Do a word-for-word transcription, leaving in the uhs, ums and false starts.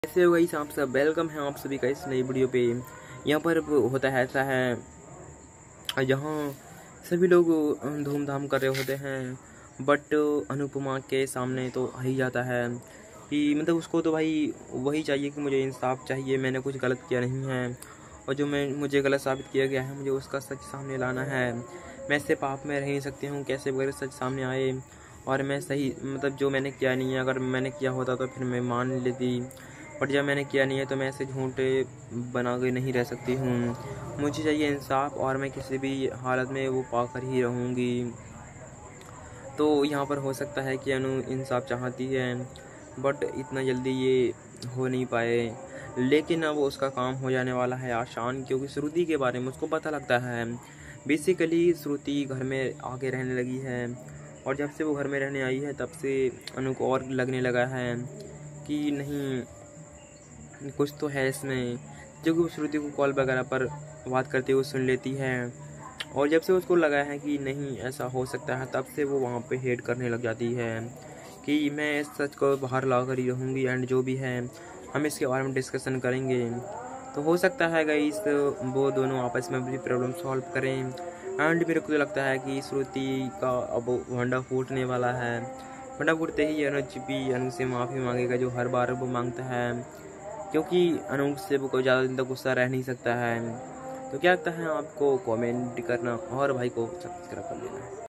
कैसे हो गाइस, आप सब वेलकम है आप सभी का इस नई वीडियो पे। यहाँ पर होता है ऐसा है, यहाँ सभी लोग धूमधाम कर रहे होते हैं, बट अनुपमा के सामने तो आ ही जाता है कि मतलब उसको तो भाई वही चाहिए कि मुझे इंसाफ चाहिए, मैंने कुछ गलत किया नहीं है और जो मैं मुझे गलत साबित किया गया है मुझे उसका सच सामने लाना है। मैं इससे पाप में रह नहीं सकती हूँ, कैसे वगैरह सच सामने आए और मैं सही मतलब जो मैंने किया नहीं है, अगर मैंने किया होता तो फिर मैं मान लेती, बट जब मैंने किया नहीं है तो मैं ऐसे झूठे बना के नहीं रह सकती हूँ। मुझे चाहिए इंसाफ और मैं किसी भी हालत में वो पाकर ही रहूँगी। तो यहाँ पर हो सकता है कि अनु इंसाफ चाहती है, बट इतना जल्दी ये हो नहीं पाए, लेकिन अब उसका काम हो जाने वाला है आसान, क्योंकि श्रुति के बारे में उसको पता लगता है। बेसिकली श्रुति घर में आके रहने लगी है और जब से वो घर में रहने आई है तब से अनु को और लगने लगा है कि नहीं कुछ तो है इसमें, जो कि वो श्रुति को कॉल वगैरह पर बात करते हुए सुन लेती है। और जब से उसको लगा है कि नहीं ऐसा हो सकता है, तब से वो वहाँ पे हेट करने लग जाती है कि मैं इस सच को बाहर ला कर ही रहूँगी एंड जो भी है हम इसके बारे में डिस्कशन करेंगे। तो हो सकता है गाइस वो दोनों आपस में अपनी प्रॉब्लम सॉल्व करें एंड मेरे को तो लगता है कि श्रुति का अब भंडा फूटने वाला है। भंडा फूटते ही अनुज भी अनु से माफ़ी मांगेगा, जो हर बार वो मांगता है, क्योंकि अनु से वो कोई ज़्यादा दिन तक गुस्सा रह नहीं सकता है। तो क्या लगता है आपको, कमेंट करना और भाई को सब्सक्राइब कर लेना।